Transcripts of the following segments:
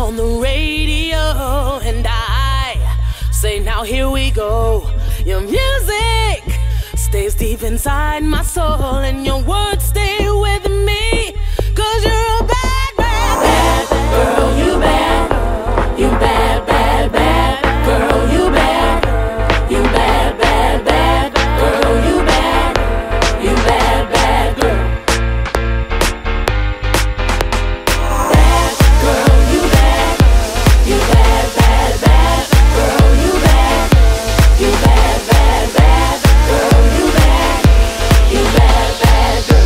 on the radio, and I say, now here we go. Your music stays deep inside my soul, and your words stay with me. 'Cause you're a bad, bad, bad girl. You bad, you bad, bad, bad girl. You bad, you bad, bad, bad girl. You bad, you bad, bad girl. Bad girl, you bad, you bad, bad, bad girl. You bad, you bad, bad, bad girl. You bad, you bad, bad girl.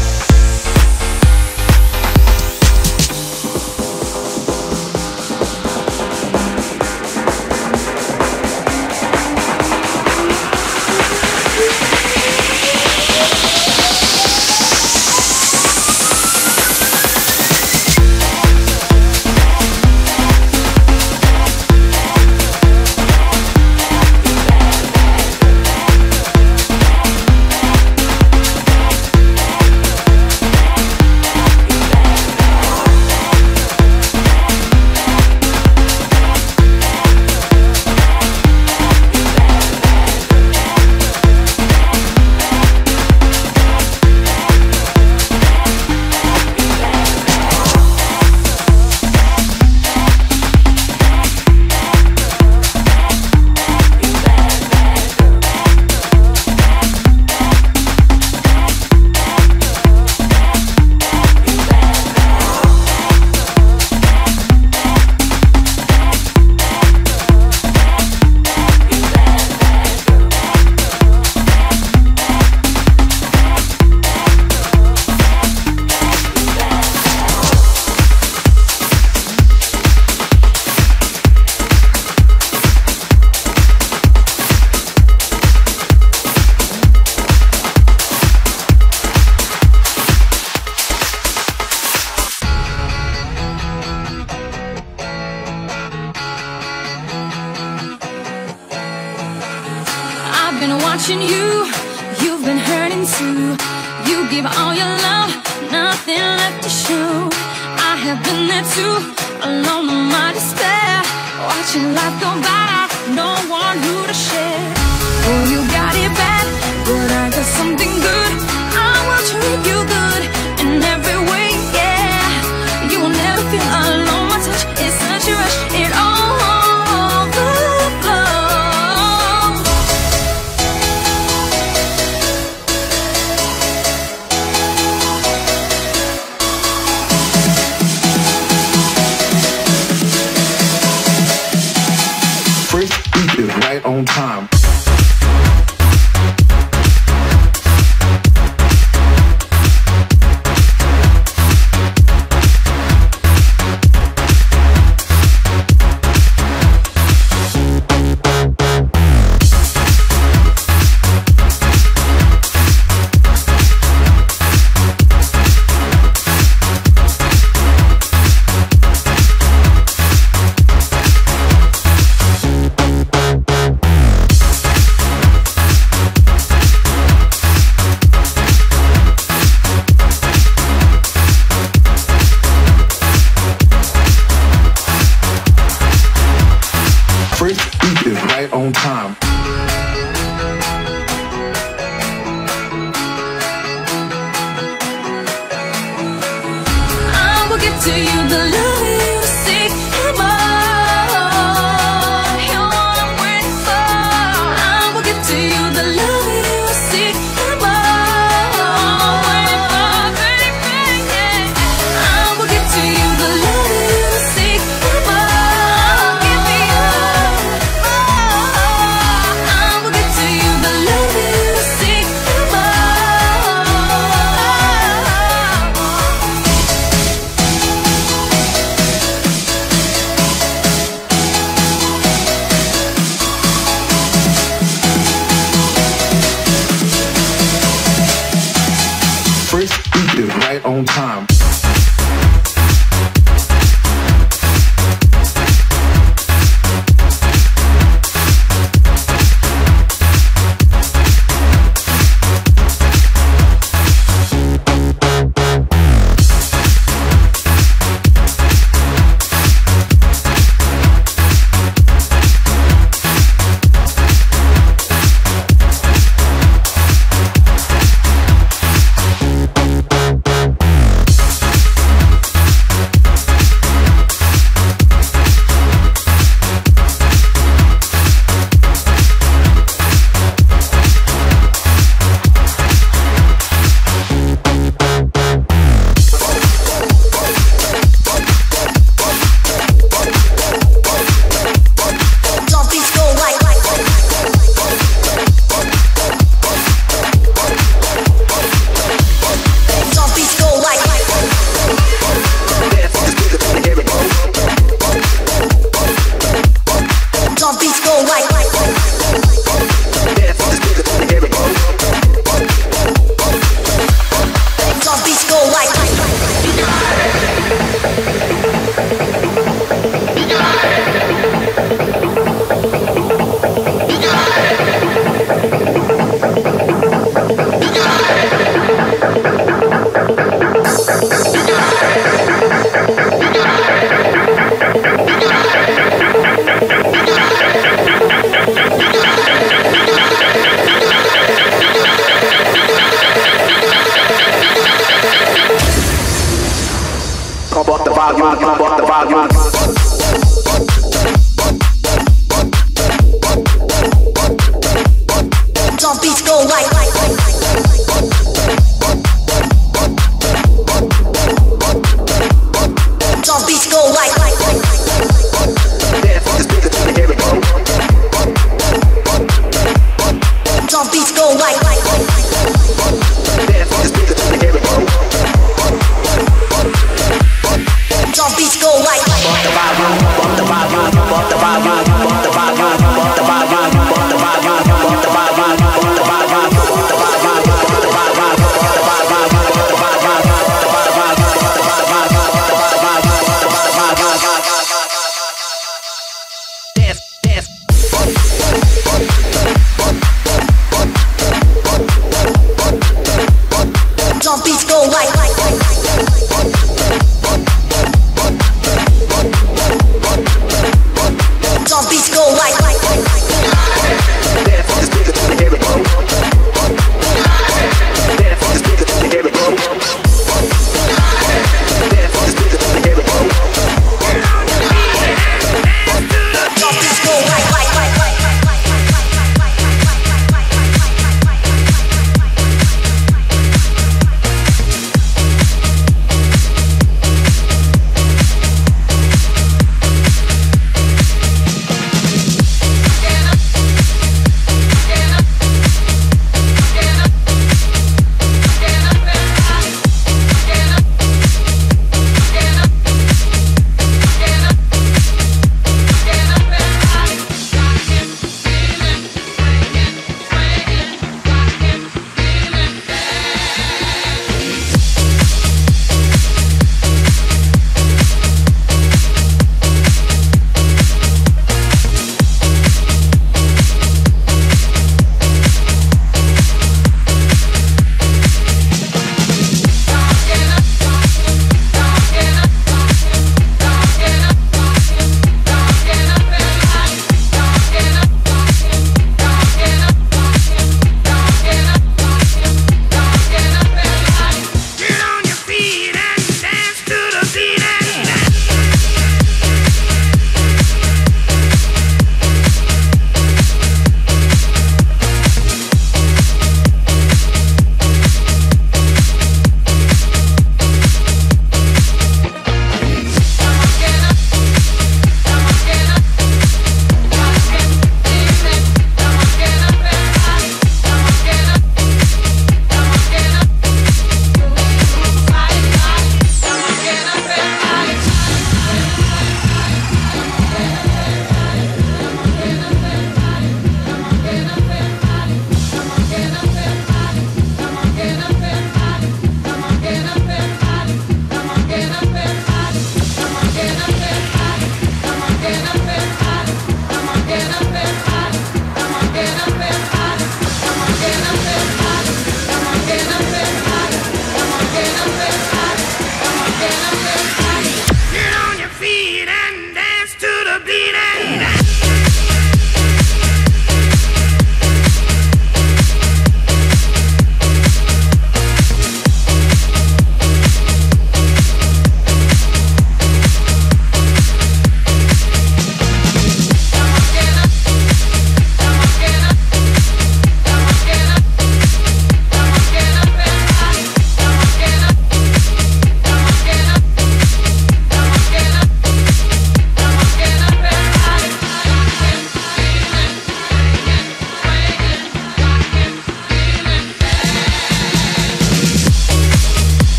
I've been watching you, you've been hurting too. You give all your love, nothing left to show. I have been there too, alone in my despair, watching life go by, no one who to share. Oh, you got it bad, but I got something good. I will treat you good in every way, yeah. You will never feel alone, my touch is such a rush, it all on time. On time. I will give to you the love you seek and more. You're what I'm waiting for. I will give to you the love you seek and more. Waiting for, baby, yeah. I will give to you the love you seek and more. Give me all. I will give to you the love you seek and more. Drum beats go like drum beats go like dance with the speaker to the hear it go. Drum beats go like dance with the speaker to the hear it go. Drum beats go like bump the vibe, bump the vibe, bump the vibe, bump the vibe, bump the vibe, bump the vibe, bump the vibe, bump the vibe, bump the vibe.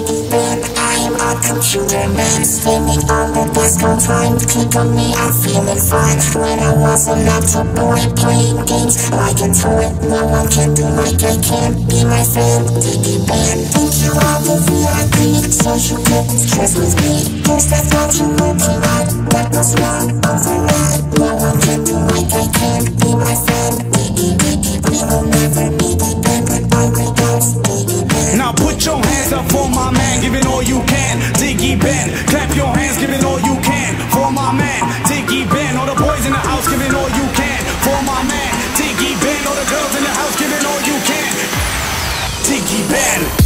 Diggy Man. I am a computer man, spending all the best of time. Click on me, I'm feeling fine. When I was a laptop boy, playing games like a toy. No one can do like I can. Be my friend, Diggy Man. Thank you all the VIP, social kittens, trust with me. Cause that's what you want to like. That was wrong, override. No one can do like I can. Be my friend, Diggy, Diggy. We will never be dependent on the gods, Diggy Man. Now put your hands up for my man, give it all you can. Diggy Ben, clap your hands, give it all you can. For my man, Diggy Ben. All the boys in the house, give it all you can. For my man, Diggy Ben. All the girls in the house, give it all you can. Diggy Ben.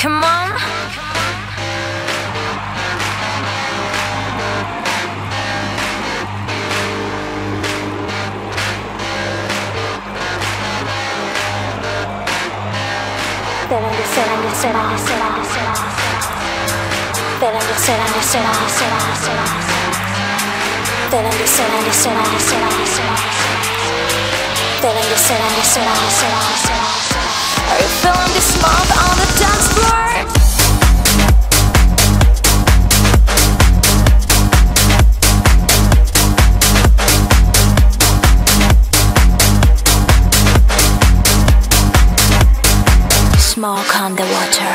Come on. Are you feeling this month on the dance floor? Smoke on the water.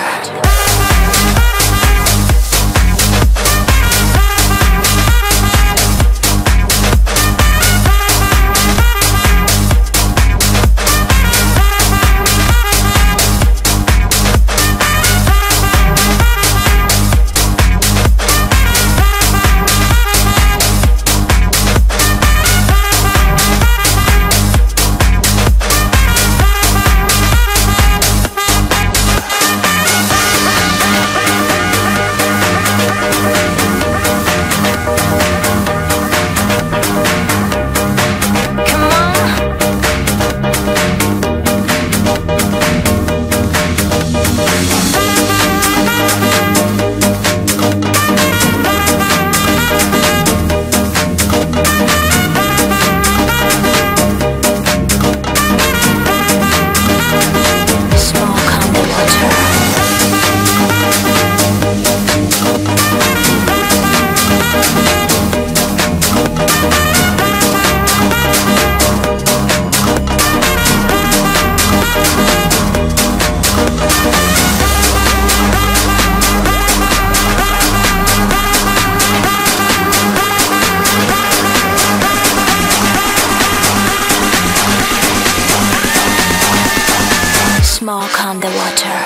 Smoke on the water.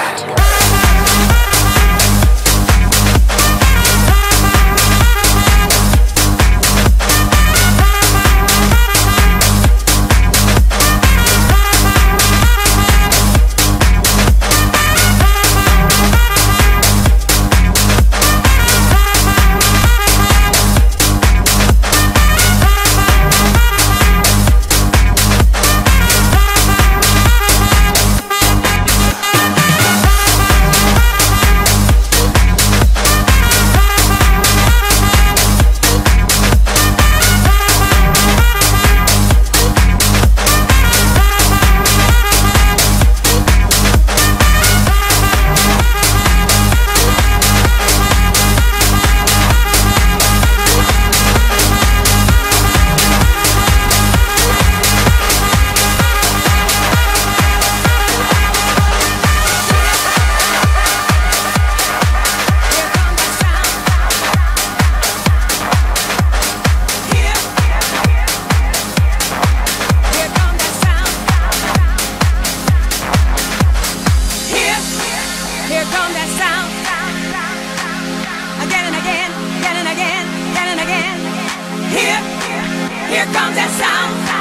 Here comes that sound.